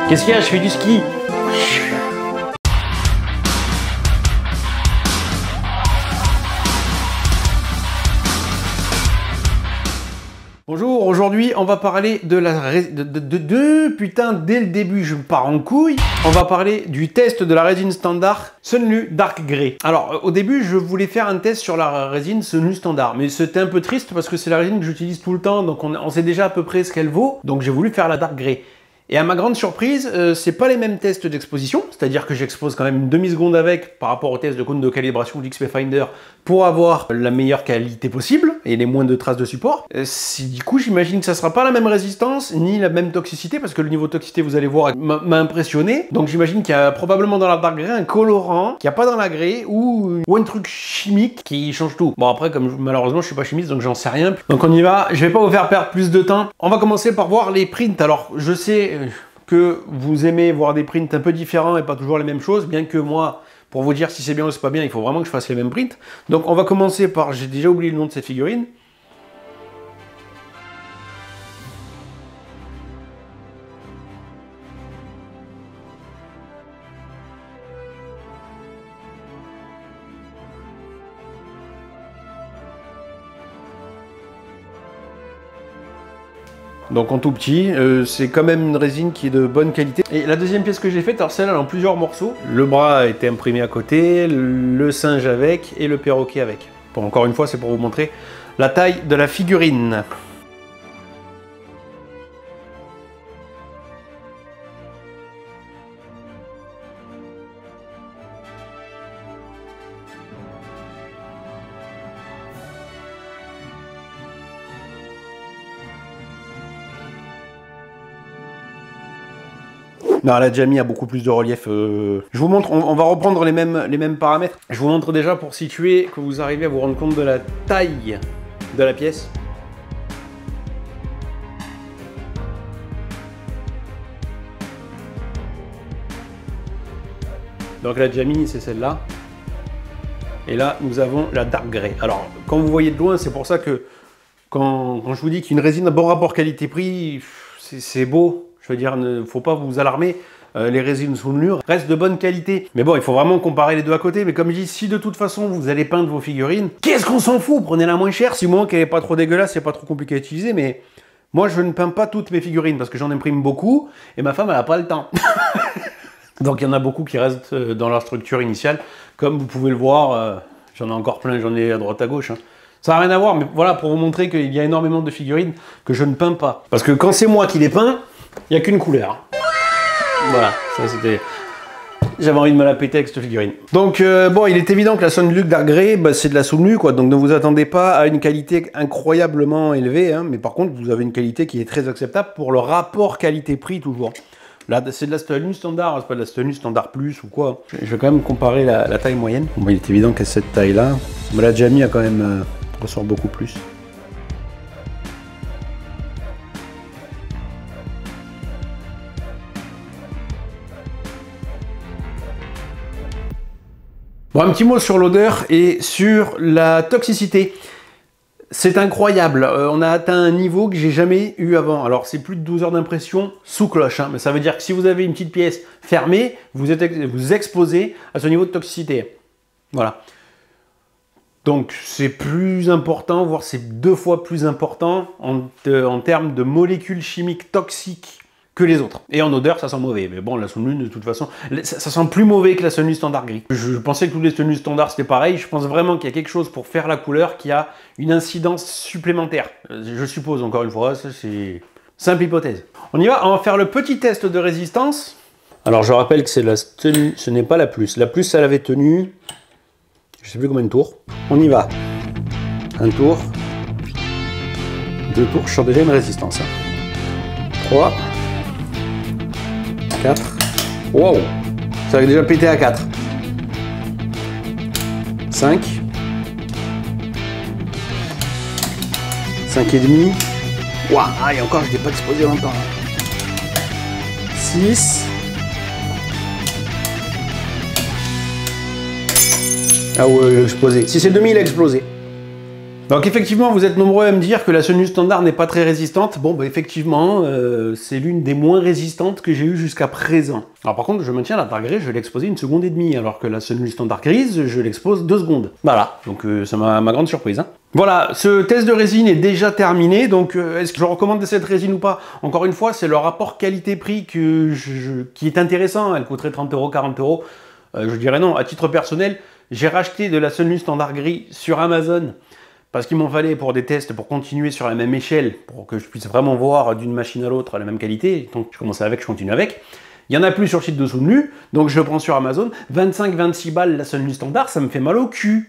Qu'est-ce qu'il y a? Je fais du ski. Bonjour, aujourd'hui on va parler de la putain, dès le début je me pars en couille. On va parler du test de la résine standard Sunlu Dark Grey. Alors au début je voulais faire un test sur la résine Sunlu standard, mais c'était un peu triste parce que c'est la résine que j'utilise tout le temps, donc on sait déjà à peu près ce qu'elle vaut, donc j'ai voulu faire la Dark Grey. Et à ma grande surprise, c'est pas les mêmes tests d'exposition, c'est-à-dire que j'expose quand même une demi-seconde avec par rapport au test de cône de calibration d'XP Finder pour avoir la meilleure qualité possible et les moins de traces de support. Du coup, j'imagine que ça sera pas la même résistance ni la même toxicité parce que le niveau de toxicité, vous allez voir, m'a impressionné. Donc j'imagine qu'il y a probablement dans la Dark Grey un colorant qu'il n'y a pas dans la Grey ou un truc chimique qui change tout. Bon après, comme malheureusement je suis pas chimiste donc j'en sais rien. Donc on y va, je vais pas vous faire perdre plus de temps. On va commencer par voir les prints. Alors je sais que vous aimez voir des prints un peu différents et pas toujours les mêmes choses, bien que moi, pour vous dire si c'est bien ou c'est pas bien, il faut vraiment que je fasse les mêmes prints. Donc on va commencer par, j'ai déjà oublié le nom de cette figurine. Donc en tout petit, c'est quand même une résine qui est de bonne qualité. Et la deuxième pièce que j'ai faite, alors celle-là en plusieurs morceaux. Le bras a été imprimé à côté, le singe avec et le perroquet avec. Bon, encore une fois, c'est pour vous montrer la taille de la figurine. Non, la Jamie a beaucoup plus de relief. Je vous montre, on va reprendre les mêmes paramètres. Je vous montre déjà pour situer, que vous arrivez à vous rendre compte de la taille de la pièce. Donc la Jamie, c'est celle-là. Et là, nous avons la Dark Grey. Alors, quand vous voyez de loin, c'est pour ça que quand je vous dis qu'une résine à bon rapport qualité-prix, c'est beau. Je veux dire, ne faut pas vous alarmer, les résines Sunlu restent de bonne qualité. Mais bon, il faut vraiment comparer les deux à côté. Mais comme je dis, si de toute façon vous allez peindre vos figurines, qu'est-ce qu'on s'en fout? Prenez la moins chère, si au moins qu'elle n'est pas trop dégueulasse, c'est pas trop compliqué à utiliser. Mais moi, je ne peins pas toutes mes figurines parce que j'en imprime beaucoup et ma femme, elle n'a pas le temps. Donc il y en a beaucoup qui restent dans leur structure initiale. Comme vous pouvez le voir, j'en ai encore plein, j'en ai à droite à gauche. Hein. Ça n'a rien à voir, mais voilà, pour vous montrer qu'il y a énormément de figurines que je ne peins pas. Parce que quand c'est moi qui les peins, il n'y a qu'une couleur. Voilà, ça c'était... J'avais envie de me la péter avec cette figurine. Donc bon, il est évident que la Sunlu Dark Grey, bah, c'est de la Sunlu quoi. Donc ne vous attendez pas à une qualité incroyablement élevée. Hein, mais par contre, vous avez une qualité qui est très acceptable pour le rapport qualité-prix toujours. Là, c'est de la Sunlu standard, c'est pas de la Sunlu standard plus ou quoi. Je vais quand même comparer la taille moyenne. Bon, il est évident qu'à cette taille-là, la Jamie a quand même ressort beaucoup plus. Bon, un petit mot sur l'odeur et sur la toxicité. C'est incroyable, on a atteint un niveau que j'ai jamais eu avant. Alors c'est plus de 12 heures d'impression sous cloche, hein, mais ça veut dire que si vous avez une petite pièce fermée, vous exposez à ce niveau de toxicité. Voilà. Donc c'est plus important, voire c'est 2 fois plus important en termes de molécules chimiques toxiques que les autres. Et en odeur, ça sent mauvais. Mais bon, la Sunlu, de toute façon, ça sent plus mauvais que la Sunlu standard gris. Je pensais que tous les Sunlu standards, c'était pareil. Je pense vraiment qu'il y a quelque chose pour faire la couleur qui a une incidence supplémentaire. Je suppose, encore une fois, c'est simple hypothèse. On y va, on va faire le petit test de résistance. Alors, je rappelle que c'est la tenue, ce n'est pas la plus. La plus, elle avait tenu, je sais plus combien de tours. On y va. Un tour. 2 tours, je sens déjà une résistance. 3. 4. Wow, ça avait déjà pété à 4. 5. 5 et demi. Waouh, et encore je n'ai pas explosé longtemps. 6. Ah ouais, il a explosé. 6 et demi, il a explosé. Donc effectivement, vous êtes nombreux à me dire que la Sunlu standard n'est pas très résistante. Bon, bah effectivement, c'est l'une des moins résistantes que j'ai eues jusqu'à présent. Alors par contre, je maintiens la Dark Grey, je l'ai exposée 1 seconde et demie, alors que la Sunlu standard grise, je l'expose 2 secondes. Voilà, donc ça m'a ma grande surprise. Hein. Voilà, ce test de résine est déjà terminé, donc est-ce que je recommande cette résine ou pas? Encore une fois, c'est le rapport qualité-prix qui est intéressant, elle coûterait 30 €, 40 €. Je dirais non, à titre personnel, j'ai racheté de la Sunlu standard gris sur Amazon, parce qu'il m'en fallait pour des tests, pour continuer sur la même échelle, pour que je puisse vraiment voir d'une machine à l'autre la même qualité. Donc je commençais avec, je continue avec. Il n'y en a plus sur le site de Sunlu, donc je le prends sur Amazon. 25-26 balles la Sunlu standard, ça me fait mal au cul.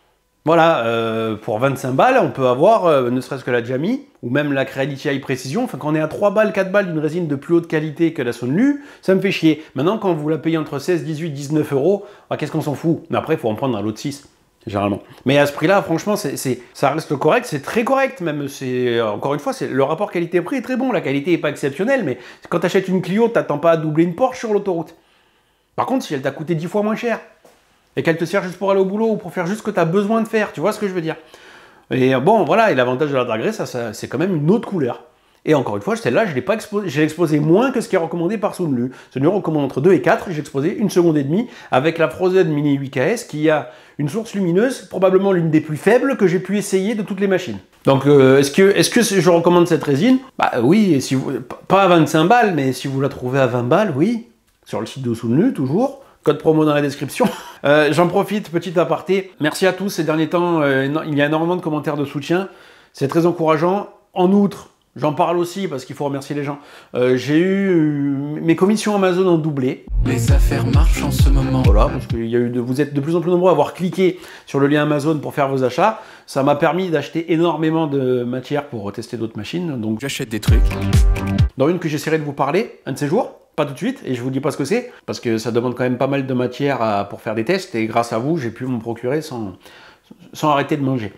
Voilà, pour 25 balles, on peut avoir ne serait-ce que la Jami, ou même la Creality High Precision. Enfin, quand on est à 3 balles, 4 balles d'une résine de plus haute qualité que la Sunlu, ça me fait chier. Maintenant, quand vous la payez entre 16, 18, 19 €, bah, qu'est-ce qu'on s'en fout? Mais après, il faut en prendre un lot de 6. Généralement. Mais à ce prix-là, franchement, ça reste correct, c'est très correct même. Encore une fois, le rapport qualité-prix est très bon. La qualité n'est pas exceptionnelle, mais quand tu achètes une Clio, tu n'attends pas à doubler une Porsche sur l'autoroute. Par contre, si elle t'a coûté 10 fois moins cher, et qu'elle te sert juste pour aller au boulot ou pour faire juste ce que tu as besoin de faire, tu vois ce que je veux dire? Et bon, voilà, et l'avantage de la Dark Grey, c'est quand même une autre couleur. Et encore une fois, celle-là, je l'ai pas exposé, j'ai exposé moins que ce qui est recommandé par Sunlu. Sunlu recommande entre 2 et 4, j'ai exposé 1 seconde et demie avec la Frozen Mini 8KS qui a une source lumineuse, probablement l'une des plus faibles que j'ai pu essayer de toutes les machines. Donc est-ce que je recommande cette résine? Bah oui, et si vous, pas à 25 balles, mais si vous la trouvez à 20 balles, oui, sur le site de Sunlu, toujours. Code promo dans la description. J'en profite, petit aparté. Merci à tous ces derniers temps. Il y a énormément de commentaires de soutien. C'est très encourageant. En outre, j'en parle aussi parce qu'il faut remercier les gens. J'ai eu mes commissions Amazon ont doublé. Les affaires marchent en ce moment. Voilà, parce que vous êtes de plus en plus nombreux à avoir cliqué sur le lien Amazon pour faire vos achats. Ça m'a permis d'acheter énormément de matière pour tester d'autres machines. Donc j'achète des trucs. Dans une que j'essaierai de vous parler un de ces jours. Pas tout de suite, et je vous dis pas ce que c'est, parce que ça demande quand même pas mal de matière pour faire des tests, et grâce à vous, j'ai pu m'en procurer sans arrêter de manger.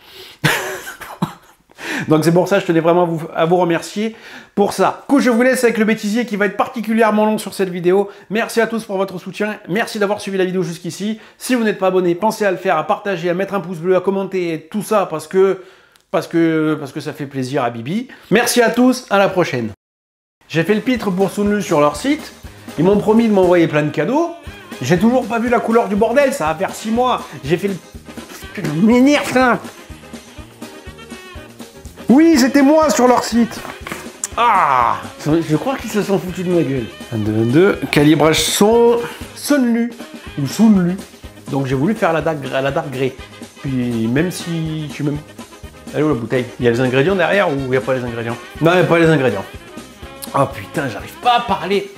Donc c'est pour ça que je tenais vraiment à vous remercier pour ça. Du coup, je vous laisse avec le bêtisier qui va être particulièrement long sur cette vidéo. Merci à tous pour votre soutien, merci d'avoir suivi la vidéo jusqu'ici. Si vous n'êtes pas abonné, pensez à le faire, à partager, à mettre un pouce bleu, à commenter, tout ça, parce que ça fait plaisir à Bibi. Merci à tous, à la prochaine. J'ai fait le pitre pour Sunlu sur leur site. Ils m'ont promis de m'envoyer plein de cadeaux. J'ai toujours pas vu la couleur du bordel, ça va faire 6 mois. J'ai fait le... Je m'énerve, ça. Oui, c'était moi sur leur site. Ah, je crois qu'ils se sont foutus de ma gueule. 22, calibrage son, Sunlu, ou Sunlu. Donc j'ai voulu faire la Dark Grey. Puis même si je suis même... Elle est où la bouteille? Il y a les ingrédients derrière ou il n'y a pas les ingrédients? Non, il n'y a pas les ingrédients. Oh putain, j'arrive pas à parler.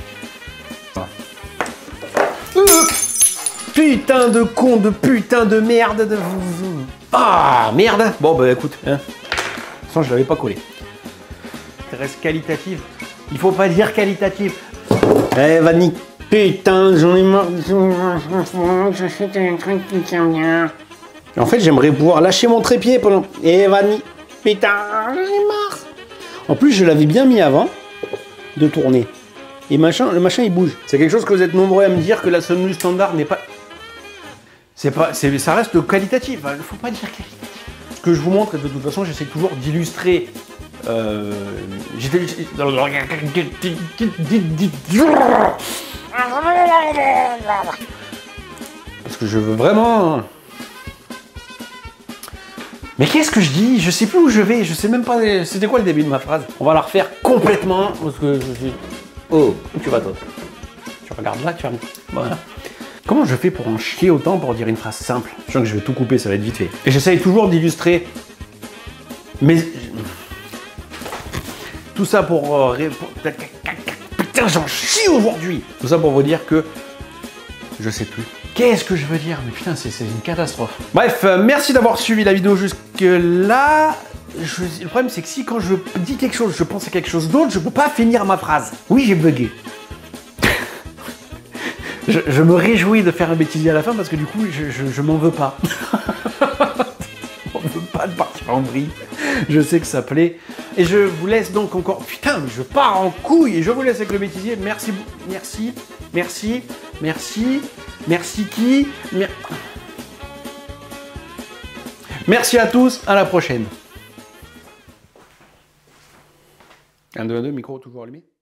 Putain de con, de putain de merde. Ah, merde. Bon, bah écoute, hein. Sans, je l'avais pas collé. Ça reste qualitatif. Il faut pas dire qualitatif. Eh, Vanny. Putain, j'en ai marre. En fait, j'aimerais pouvoir lâcher mon trépied pendant... Eh, Vanny. Putain, j'en ai marre. En plus, je l'avais bien mis avant de tourner. Et le machin il bouge. C'est quelque chose que vous êtes nombreux à me dire que la Sunlu standard n'est pas... ça reste qualitatif, il ne faut pas dire qualitatif. Ce que je vous montre, et de toute façon j'essaie toujours d'illustrer... Parce que je veux vraiment... Mais qu'est-ce que je dis? Je sais plus où je vais, je sais même pas... C'était quoi le début de ma phrase? On va la refaire complètement, parce que je suis... Oh, où tu vas toi? Tu regardes là, tu vas... Voilà. Comment je fais pour en chier autant pour dire une phrase simple? Je sens que je vais tout couper, ça va être vite fait. Et j'essaye toujours d'illustrer... Mais... Tout ça pour... Putain, j'en chie aujourd'hui! Tout ça pour vous dire que... Je sais plus. Qu'est-ce que je veux dire? Mais putain, c'est une catastrophe. Bref, merci d'avoir suivi la vidéo jusque-là. Le problème, c'est que si quand je dis quelque chose, je pense à quelque chose d'autre, je peux pas finir ma phrase. Oui, j'ai bugué. je me réjouis de faire un bêtisier à la fin parce que du coup, je m'en veux pas. Je m'en veux pas de partir en vrille. Je sais que ça plaît. Et je vous laisse donc encore... Putain, mais je pars en couille. Et je vous laisse avec le bêtisier. Merci, merci, merci, merci. Merci qui? Merci à tous, à la prochaine. 1, 2, 1, 2, micro toujours allumé.